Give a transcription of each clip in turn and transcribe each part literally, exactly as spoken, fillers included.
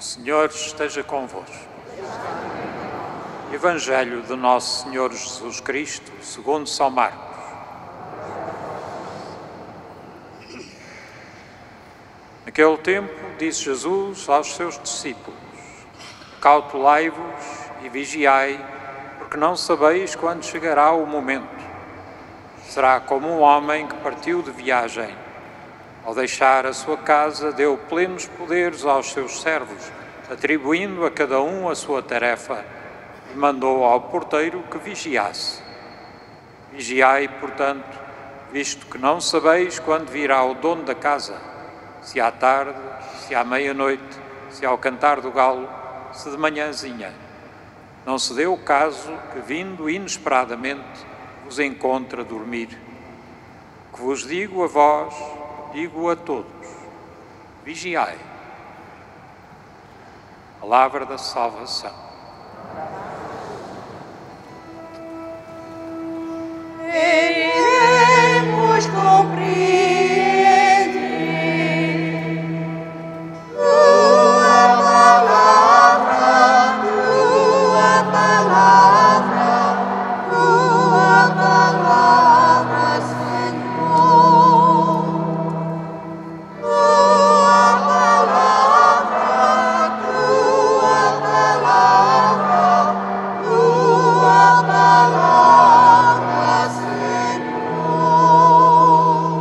Senhor esteja convosco. Evangelho de Nosso Senhor Jesus Cristo, segundo São Marcos. Naquele tempo, disse Jesus aos seus discípulos: cautelai-vos e vigiai, porque não sabeis quando chegará o momento. Será como um homem que partiu de viagem. Ao deixar a sua casa, deu plenos poderes aos seus servos, atribuindo a cada um a sua tarefa, e mandou ao porteiro que vigiasse. Vigiai, portanto, visto que não sabeis quando virá o dono da casa, se à tarde, se à meia-noite, se ao cantar do galo, se de manhãzinha. Não se dê o caso que, vindo inesperadamente, vos encontre a dormir. O que vos digo a vós, digo a todos: vigiai. Palavra da salvação. Queremos compreender tua palavra, tua palavra, tua palavra, Senhor. Tua palavra, tua palavra, tua palavra, Senhor.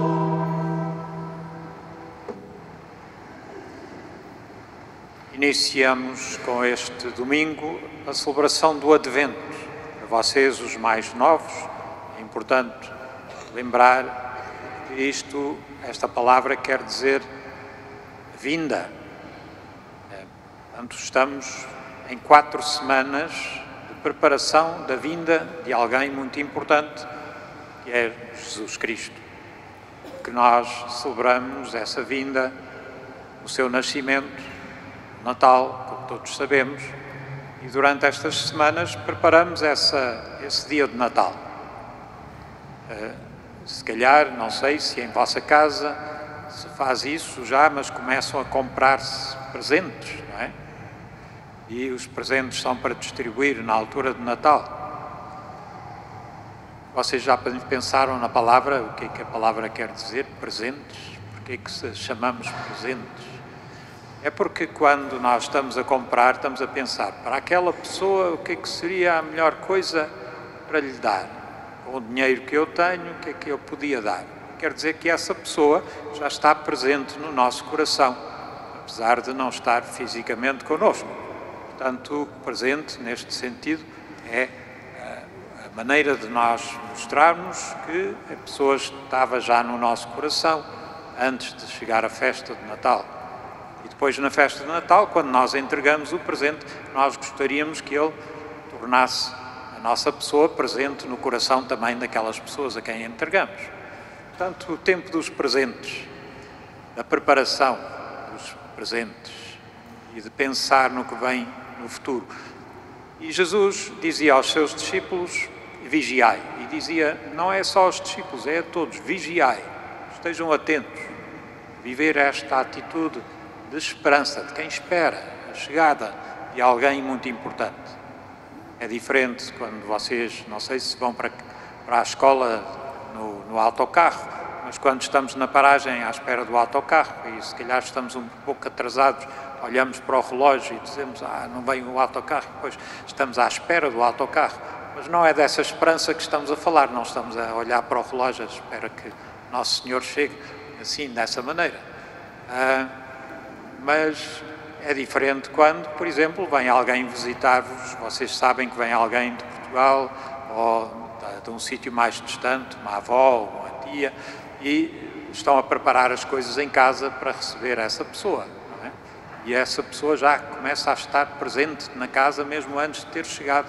Iniciamos com este domingo a celebração do Advento. Para vocês, os mais novos, é importante lembrar que isto, esta palavra quer dizer vinda. Portanto, estamos em quatro semanas de preparação da vinda de alguém muito importante, que é Jesus Cristo. Que nós celebramos essa vinda, o seu nascimento, Natal, como todos sabemos, e durante estas semanas preparamos essa, esse dia de Natal. Uh, se calhar, não sei se em vossa casa se faz isso já, mas começam a comprar-se presentes, não é? E os presentes são para distribuir na altura de Natal. Vocês já pensaram na palavra, o que é que a palavra quer dizer? Presentes? Por que é que se chamamos presentes? É porque quando nós estamos a comprar, estamos a pensar, para aquela pessoa, o que é que seria a melhor coisa para lhe dar? Com o dinheiro que eu tenho, o que é que eu podia dar? Quer dizer que essa pessoa já está presente no nosso coração, apesar de não estar fisicamente connosco. Portanto, o presente, neste sentido, é a maneira de nós mostrarmos que a pessoa estava já no nosso coração antes de chegar a festa de Natal. E depois, na festa de Natal, quando nós entregamos o presente, nós gostaríamos que ele tornasse a nossa pessoa presente no coração também daquelas pessoas a quem entregamos. Portanto, o tempo dos presentes, da preparação dos presentes e de pensar no que vem no futuro. E Jesus dizia aos seus discípulos: vigiai. E dizia, não é só aos discípulos, é a todos: vigiai, estejam atentos. Viver esta atitude de esperança, de quem espera a chegada de alguém muito importante. É diferente quando vocês, não sei se vão para, para a escola no, no autocarro, mas quando estamos na paragem à espera do autocarro e se calhar estamos um pouco atrasados, olhamos para o relógio e dizemos, ah, não vem o autocarro, e depois estamos à espera do autocarro. Mas não é dessa esperança que estamos a falar, não estamos a olhar para o relógio à espera que Nosso Senhor chegue assim, dessa maneira. Ah, mas é diferente quando, por exemplo, vem alguém visitar-vos, vocês sabem que vem alguém de Portugal ou de, de um sítio mais distante, uma avó ou uma tia, e estão a preparar as coisas em casa para receber essa pessoa, não é? E essa pessoa já começa a estar presente na casa mesmo antes de ter chegado.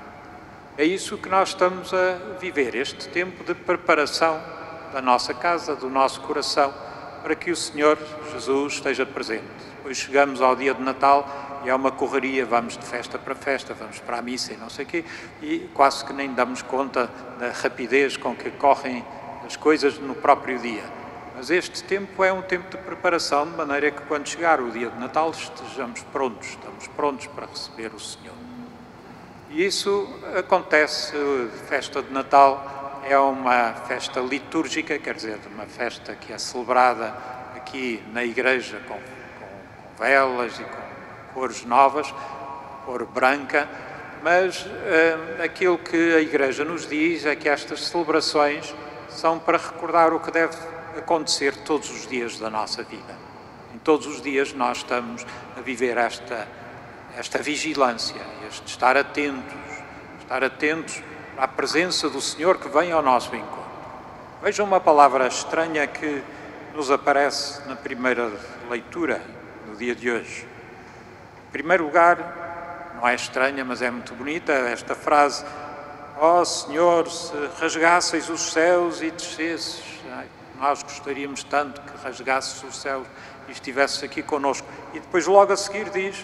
É isso que nós estamos a viver, este tempo de preparação da nossa casa, do nosso coração, para que o Senhor Jesus esteja presente. Depois chegamos ao dia de Natal e é uma correria, vamos de festa para festa, vamos para a missa e não sei o quê, e quase que nem damos conta da rapidez com que correm as coisas no próprio dia. Mas este tempo é um tempo de preparação, de maneira que quando chegar o dia de Natal estejamos prontos, estamos prontos para receber o Senhor. E isso acontece, a festa de Natal é uma festa litúrgica, quer dizer, uma festa que é celebrada aqui na igreja com, com, com velas e com cores novas, cor branca, mas uh, aquilo que a igreja nos diz é que estas celebrações são para recordar o que deve acontecer todos os dias da nossa vida. Em todos os dias nós estamos a viver esta, esta vigilância, este estar atentos, estar atentos à presença do Senhor que vem ao nosso encontro. Vejam uma palavra estranha que nos aparece na primeira leitura do dia de hoje. Em primeiro lugar, não é estranha, mas é muito bonita esta frase: ó Senhor, se rasgasseis os céus e descesses. Nós gostaríamos tanto que rasgasses os céus e estivesses aqui connosco. E depois logo a seguir diz: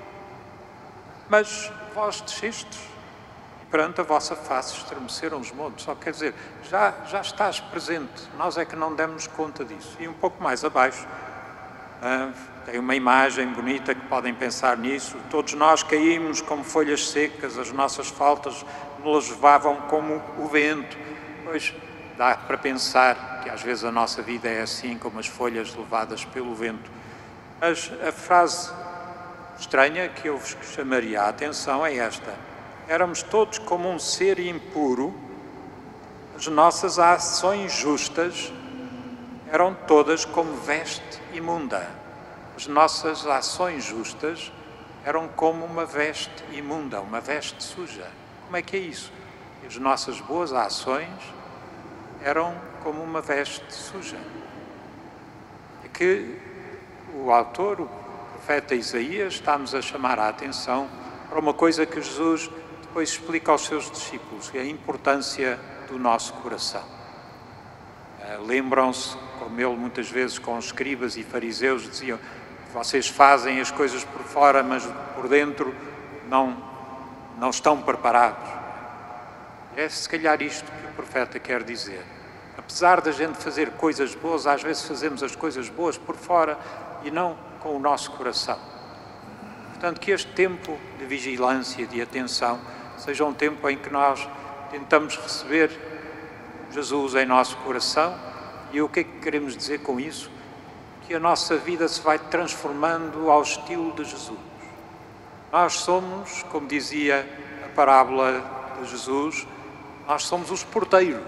mas vós descestes e perante a vossa face estremeceram os montes. Só quer dizer, já, já estás presente, nós é que não demos conta disso. E um pouco mais abaixo, ah, tem uma imagem bonita que podem pensar nisso. Todos nós caímos como folhas secas, as nossas faltas nos levavam como o vento. Pois dá para pensar que às vezes a nossa vida é assim, como as folhas levadas pelo vento. Mas a frase estranha que eu vos chamaria a atenção é esta: éramos todos como um ser impuro, as nossas ações justas eram todas como veste imunda. As nossas ações justas eram como uma veste imunda, uma veste suja. Como é que é isso? As nossas boas ações eram como uma veste suja. É que o autor, o profeta Isaías, está-nos a chamar a atenção para uma coisa que Jesus depois explica aos seus discípulos, que é a importância do nosso coração. Uh, Lembram-se, como ele muitas vezes com os escribas e fariseus diziam: vocês fazem as coisas por fora, mas por dentro não, não estão preparados. É se calhar isto que o profeta quer dizer. Apesar da gente fazer coisas boas, às vezes fazemos as coisas boas por fora e não com o nosso coração. Portanto, que este tempo de vigilância, de atenção, seja um tempo em que nós tentamos receber Jesus em nosso coração. E o que é que queremos dizer com isso? Que a nossa vida se vai transformando ao estilo de Jesus. Nós somos, como dizia a parábola de Jesus, nós somos os porteiros.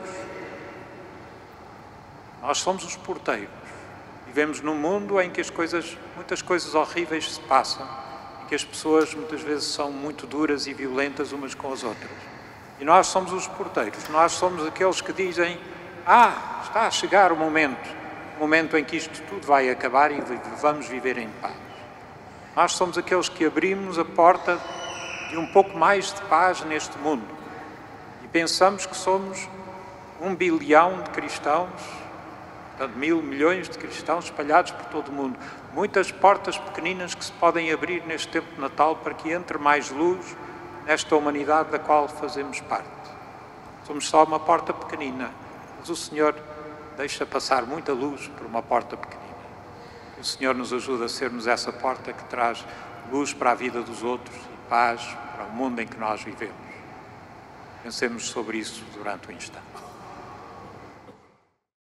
Nós somos os porteiros. Vivemos num mundo em que as coisas, muitas coisas horríveis se passam, em que as pessoas muitas vezes são muito duras e violentas umas com as outras. E nós somos os porteiros. Nós somos aqueles que dizem: ah, está a chegar o momento, o momento em que isto tudo vai acabar e vamos viver em paz. Nós somos aqueles que abrimos a porta de um pouco mais de paz neste mundo. E pensamos que somos um bilhão de cristãos, portanto, mil milhões de cristãos espalhados por todo o mundo. Muitas portas pequeninas que se podem abrir neste tempo de Natal para que entre mais luz nesta humanidade da qual fazemos parte. Somos só uma porta pequenina, mas o Senhor deixa passar muita luz por uma porta pequenina. O Senhor nos ajuda a sermos essa porta que traz luz para a vida dos outros e paz para o mundo em que nós vivemos. Pensemos sobre isso durante o instante.